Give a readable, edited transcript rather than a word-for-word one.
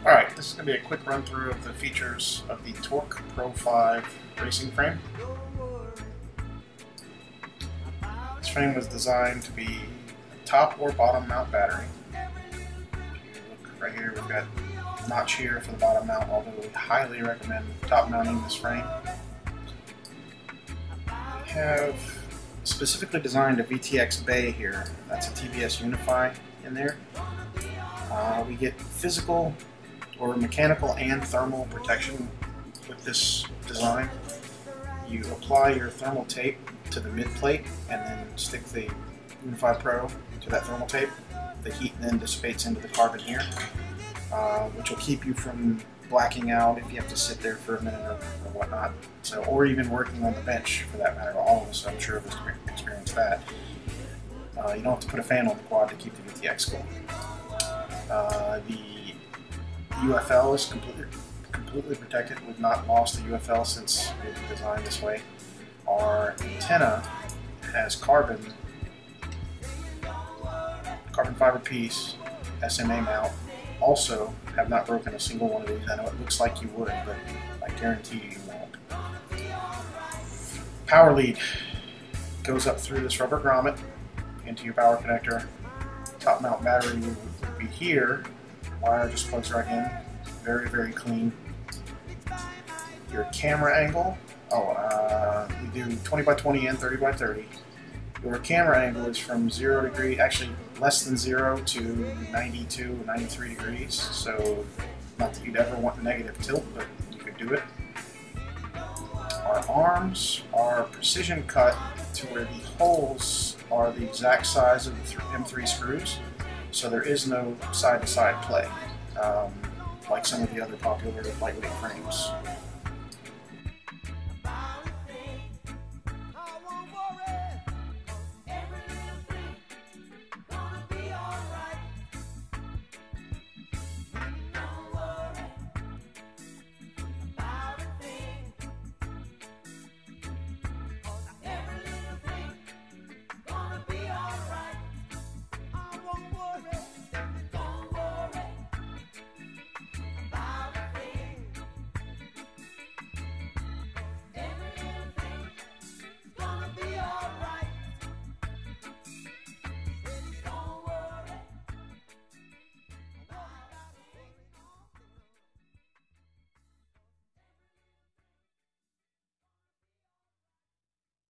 Alright, this is going to be a quick run through of the features of the Torque Pro 5 racing frame. This frame was designed to be a top or bottom mount battery. If you look right here, we've got a notch here for the bottom mount, although we highly recommend top mounting this frame. We have specifically designed a VTX Bay here. That's a TBS Unify in there. We get physical or mechanical and thermal protection with this design. You apply your thermal tape to the mid plate and then stick the Unify Pro to that thermal tape. The heat then dissipates into the carbon here, which will keep you from blacking out if you have to sit there for a minute or whatnot. So, or even working on the bench for that matter. All of us, I'm sure, have experienced that. You don't have to put a fan on the quad to keep the VTX cool. The UFL is completely protected. We've not lost the UFL since it was designed this way. Our antenna has carbon fiber piece, SMA mount. Also, have not broken a single one of these. I know it looks like you would, but I guarantee you won't. Power lead goes up through this rubber grommet into your power connector. Top mount battery would be here. Wire just plugs right in. Very, very clean. Your camera angle. We do 20 by 20 and 30 by 30. Your camera angle is from 0 degree, actually less than 0 to 92, 93 degrees. So, not that you'd ever want negative tilt, but you could do it. Our arms are precision cut to where the holes are the exact size of the M3 screws. So there is no side-to-side play, like some of the other popular lightweight frames.